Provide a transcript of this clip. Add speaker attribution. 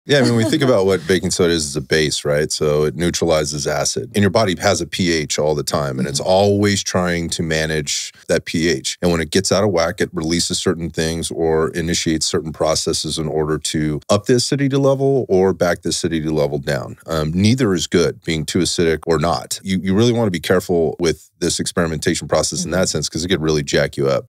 Speaker 1: Yeah, I mean, when we think about what baking soda is a base, right? So it neutralizes acid. And your body has a pH all the time, and it's always trying to manage that pH. And when it gets out of whack, it releases certain things or initiates certain processes in order to up the acidity level or back the acidity level down. Neither is good, being too acidic or not. You really want to be careful with this experimentation process in that sense, because it could really jack you up.